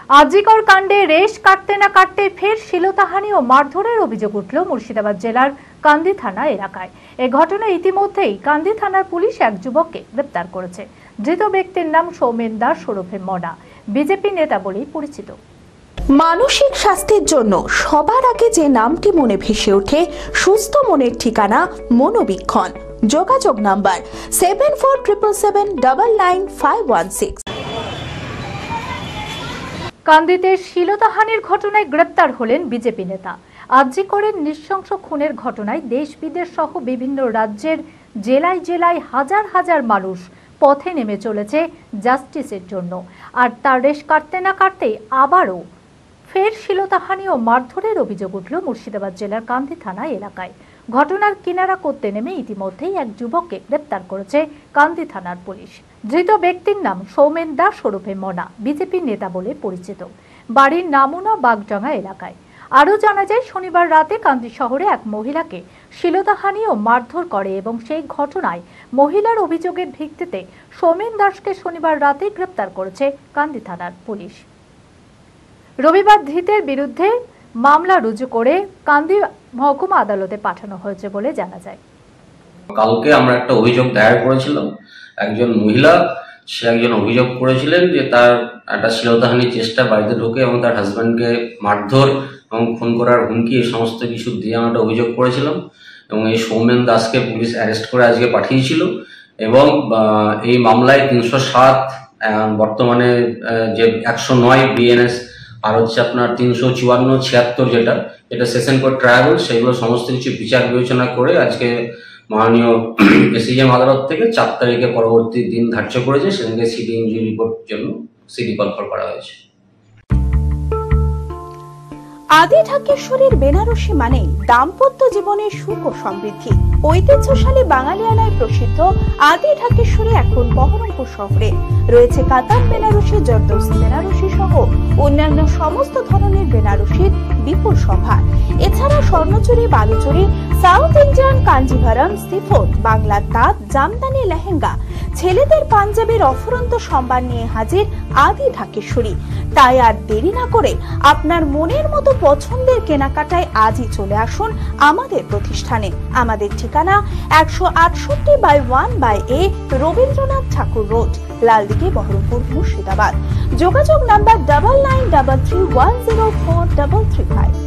আজিকর কাণ্ডে রেশ কাটতে না কাটতে ফের শ্লীলতাহানি ও মারধরের অভিযোগ উঠল মুর্শিদাবাদ জেলার কান্দি থানা এলাকায়। এই ঘটনায় ইতিমধ্যেই কান্দি থানার পুলিশ এক যুবককে গ্রেপ্তার করেছে। ধৃত ব্যক্তির নাম সৌমেন দাস ওরফে মনা, বিজেপি নেতা বলেই পরিচিত। মানসিক স্বাস্থ্যের জন্য সবার আগে যে নামটি মনে ভেসে ওঠে, সুস্থ মনের ঠিকানা মনোবীক্ষণ। যোগাযোগ নাম্বার 7477799516। কান্দিতে শ্লীলতাহানির ঘটনায় গ্রেপ্তার হলেন বিজেপি নেতা। আজিকরের নৃশংস খুনের ঘটনায় দেশ বিদেশ সহ বিভিন্ন রাজ্যের জেলায় জেলায় হাজার হাজার মানুষ পথে নেমে চলেছে জাস্টিসের জন্য। আর তার রেশ কাটতে না কাটতে আবারও ফের শ্লীলতাহানি ও মারধরের অভিযোগ উঠল মুর্শিদাবাদ জেলার কান্দি থানা এলাকায়। ঘটনার কিনারা করতে নেমে ইতিমধ্যেই এক যুবককে গ্রেপ্তার করেছে কান্দি থানার পুলিশ। ধৃত ব্যক্তির নাম সৌমেন দাস ওরফে মনা, বিজেপি নেতা বলে পরিচিত। বাড়ির নামুনা বাগডাঙ্গা এলাকায়। আরও জানা যায়, শনিবার রাতে কান্দি শহরে এক মহিলাকে শ্লীলতাহানি ও মারধর করে এবং সেই ঘটনায় মহিলার অভিযোগের ভিত্তিতে সৌমেন দাসকে শনিবার রাতে গ্রেপ্তার করেছে কান্দি থানার পুলিশ। রবিবার ধৃতের বিরুদ্ধে মামলা রুজু করে কান্দি মহকুমা আদালতে পাঠানো হয়েছে বলে জানা যায়। কালকে আমরা একটা অভিযোগ দায়ের করেছিলাম। একজন মহিলা, সে একজন অভিযোগ করেছিলেন যে তার একটা শ্লীলতাহানির চেষ্টা, বাড়িতে ঢুকে এবং তার হাজব্যান্ডকে মারধর এবং খুন করার হুমকি, এই সমস্ত কিছু দিয়ে আমরা একটা অভিযোগ করেছিলাম এবং এই সৌমেন দাসকে পুলিশ অ্যারেস্ট করে আজকে পাঠিয়েছিল। এবং এই মামলায় 307 বর্তমানে যে 109 বিএনএস আর হচ্ছে আপনার 354, 76 যেটা সেশন কোর্ট ট্রায়াল, সেগুলো সমস্ত কিছু বিচার বিবেচনা করে আজকে মাননীয় এসিএম আদালত থেকে 4 তারিখে পরবর্তী দিন ধার্য করেছে। সেদিনকে সিটি ইনজুরি রিপোর্ট জন্য সিটি কনফার করা হয়েছে। আদি ঢাকেশ্বরীর বেনারসি মানে দাম্পত্য জীবনের সুখ ও সমৃদ্ধি। ঐতিহ্যশালী বাঙালিয়ানায় প্রসিদ্ধ আদি ঢাকেশ্বরী এখন বহরমপুর শহরে রয়েছে। কাতার বেনারসি, জর্দৌসি বেনারসি সহ অন্যান্য সমস্ত ধরনের বেনারসির বিপুল সম্ভার। এছাড়া Swarnachuri, Baluchari, South Indian Kanjivaram, chiffon, বাংলার তাঁত, জামদানি, লেহেঙ্গা, ছেলেদের পাঞ্জাবের অফুরন্ত সম্ভার নিয়ে হাজির আদি ঢাকেশ্বরী। তাই আর দেরি না করে আপনার মনের মতো পছন্দের কেনাকাটায় আজই চলে আসুন আমাদের প্রতিষ্ঠানে। আমাদের ঠিকানা 168/1/A রবীন্দ্রনাথ ঠাকুর রোড, লালদিঘি, বহরমপুর, মুর্শিদাবাদ। যোগাযোগ নাম্বার 9933104335।